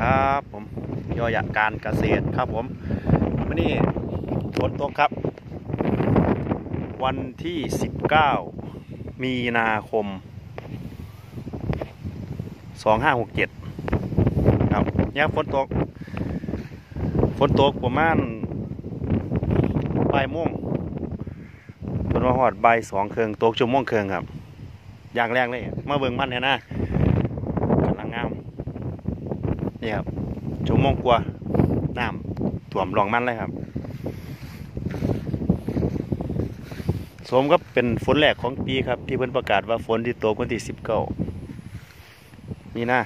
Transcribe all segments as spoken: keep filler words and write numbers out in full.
ครับผมยอยะการเกษตรครับผมวันนี้ฝนตกครับวันที่สิบเก้ามีนาคมสองห้าหกเจ็ดครับเนี่ยฝนตกฝนตกประมาณบ่ายโมงฝนมาหอดบ่ายสองเครื่องตกชั่วโมงเครื่องครับอย่างแรกเลยมาเบิ่งมันเนี่ยนะกำลังงามนี่ครับชั่วโมงกว่าน้ำท่วมหลองมันเลยครับสมก็เป็นฝนแรกของปีครับที่เพิ่นประกาศว่าฝนที่ตกวันที่สิบเก้านี่นะ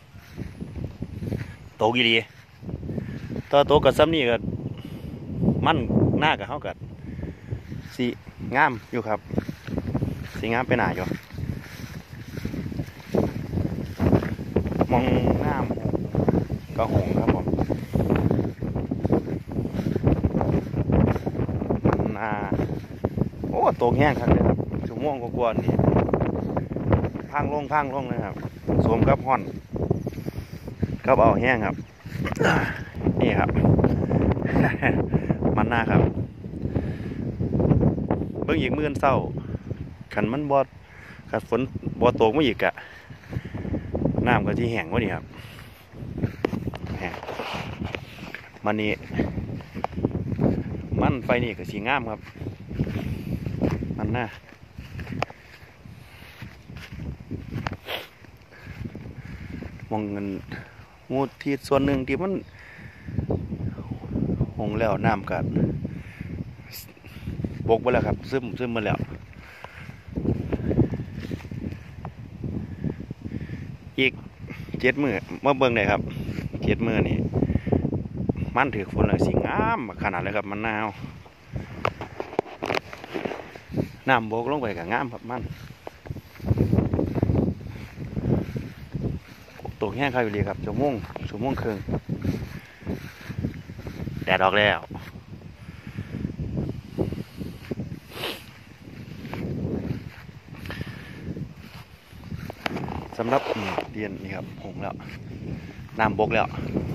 ตกอีหลีต่อตกกับซ้ำนี่ก็มันหน้ากับเขากับสีงามอยู่ครับสีงามไปหนาอยู่มองงามก็หงครับผมมันนาโอ้ตกแห้งครับเลยครับชั่วโมงกว่าๆนี่พังลงพังลงเลยครับสวมกับห่อนกับเอาแห้งครับนี่ครับ มันนาครับเบิ่งอีกมื้อเศร้าขันมันบอดขัดฝนบอตกมาอีกอะน้ำก็ที่แห้งวะนี่ครับแห้งมันนี่มันไฟนี่ก็สีงามครับมันน่ามองเงินงูที่ส่วนหนึ่งที่มันหงแล้วน้ำกัดบกไปแล้วครับซึมซึมมาแล้วอีกเจ็ดมือเมื่อเบิ่งได้ครับเจ็ดมือนี่มันถือฝนเลยสีงามขนาดเลยครับมันหนาวน้ำบกลงไปกับงามครับมันตกแห้งครับอยู่ดีครับชั่วโมงชั่วโมงครึ่งแดดออกแล้วสำหรับเรียนนี่ครับหงแล้วน้ำบกแล้ว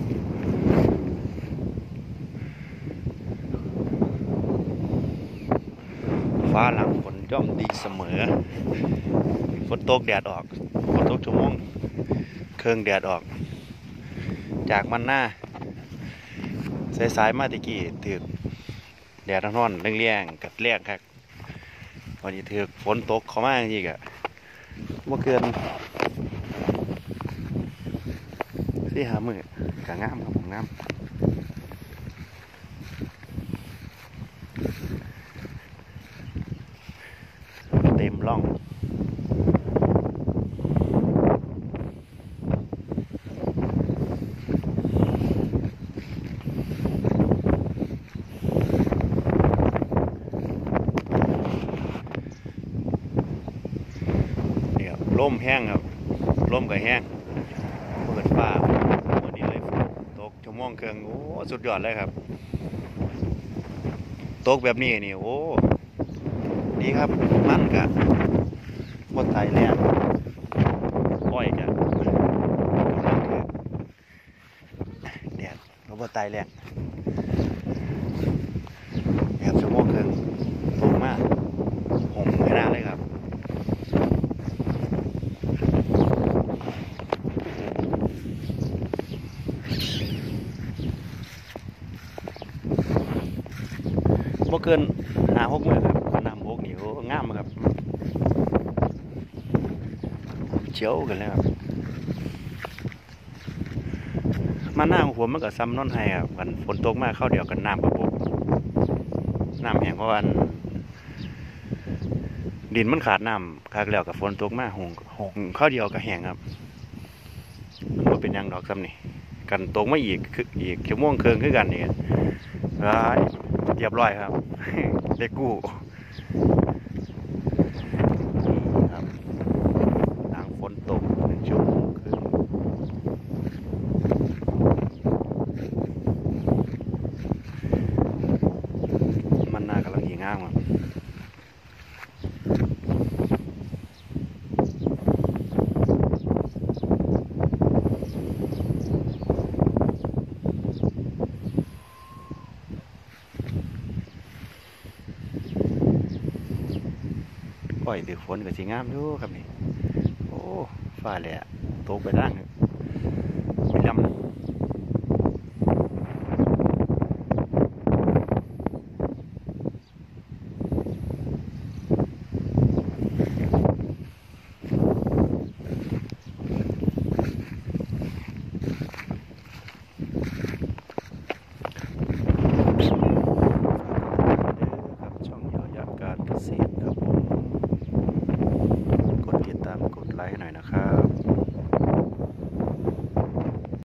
ฟ้าหลังฝนย่อมดีเสมอฝนตกแดดออกฝนตกชั่วโมงเครื่องแดดออกจากมันหน้าสายๆมาตะกี้ถือแดดร้อนๆเลี่ยงๆกัดแรงครับวันนี้ถือฝนตกเข้ามาจริงๆอะเมื่อเกินที่หามือกะงามครับผมงามเต็มร่องล่มแห้งครับล่มกับแห้งเปิดฟ้าวันนี้เลยตกชั่วโมงเครื่องโอ้สุดยอดเลยครับตกแบบนี้นี่โอ้ดีครับมันกะบนไทยแรงอ้อยกะแดดบนไทยแรงแบบชั่วโมงเครื่องตกมากหงไม่น่าเลยครับบ่เกินหาหกมือครับน้ำบกนี่โอ้งามครับเฉียวกันเลยครับมาหน้าของผมมันก็ซ้ำนอนไห้ครับกันฝนตกมากเข้าเดียวกันน้ำกระบกน้ำแห้งเพราะว่าดินมันขาดน้ำขาดแล้วกับฝนตกมากหงหงเข้าเดียวกับแห้งครับมันก็เป็นยังดอกซ้ำนี่กันตกมาอีกอีกชั่วโมงครึ่งคือกันนี่ร้ายเรียบร้อยครับได้กู้ครับหลังฝนตกชั่วโมงครึ่งมันน่ากำลังดีงามครับปล่อยถือฝนก็สิงามอยู่ครับนี่โอ้ฟ้าแหละตกไปด้าน